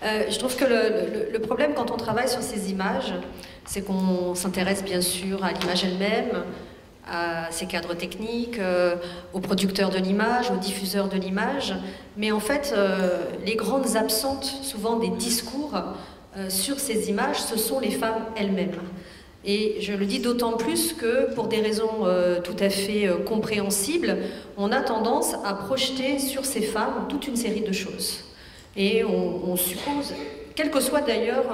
Je trouve que le problème quand on travaille sur ces images, c'est qu'on s'intéresse bien sûr à l'image elle-même, à ses cadres techniques, aux producteurs de l'image, aux diffuseurs de l'image, mais en fait, les grandes absentes souvent des discours sur ces images, ce sont les femmes elles-mêmes. Et je le dis d'autant plus que, pour des raisons tout à fait compréhensibles, on a tendance à projeter sur ces femmes toute une série de choses. Et on suppose, quelle que soit d'ailleurs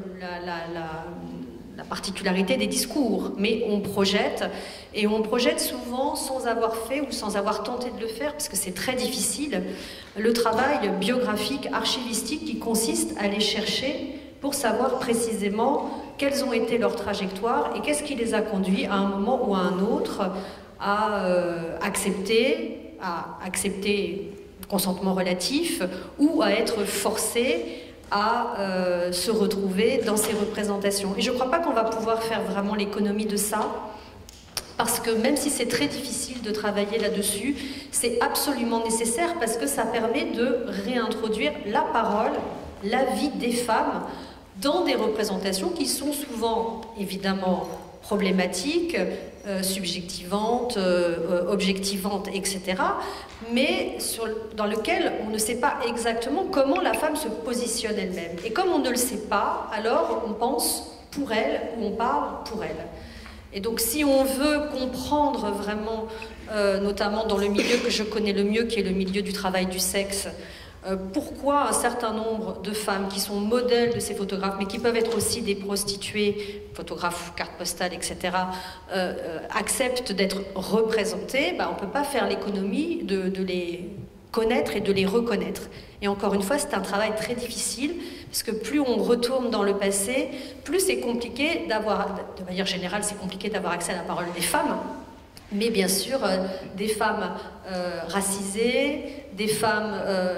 la particularité des discours, mais on projette, et on projette souvent sans avoir fait ou sans avoir tenté de le faire, parce que c'est très difficile, le travail biographique, archivistique qui consiste à aller chercher pour savoir précisément quelles ont été leurs trajectoires et qu'est-ce qui les a conduits à un moment ou à un autre à accepter le consentement relatif ou à être forcés à se retrouver dans ces représentations. Et je ne crois pas qu'on va pouvoir faire vraiment l'économie de ça, parce que même si c'est très difficile de travailler là-dessus, c'est absolument nécessaire parce que ça permet de réintroduire la parole, la vie des femmes dans des représentations qui sont souvent évidemment problématiques, subjectivantes, objectivantes, etc., mais dans lequel on ne sait pas exactement comment la femme se positionne elle-même. Et comme on ne le sait pas, alors on pense pour elle ou on parle pour elle. Et donc si on veut comprendre vraiment, notamment dans le milieu que je connais le mieux, qui est le milieu du travail du sexe, pourquoi un certain nombre de femmes qui sont modèles de ces photographes, mais qui peuvent être aussi des prostituées, photographes, cartes postales, etc., acceptent d'être représentées, on ne peut pas faire l'économie de les connaître et de les reconnaître. Et encore une fois, c'est un travail très difficile, parce que plus on retourne dans le passé, plus c'est compliqué d'avoir, de manière générale, c'est compliqué d'avoir accès à la parole des femmes, mais bien sûr, des femmes racisées, des femmes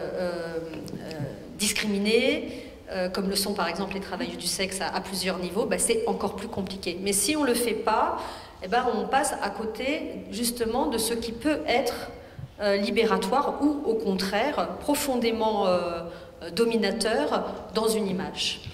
discriminées, comme le sont par exemple les travailleuses du sexe à plusieurs niveaux, c'est encore plus compliqué. Mais si on ne le fait pas, on passe à côté justement de ce qui peut être libératoire ou au contraire profondément dominateur dans une image.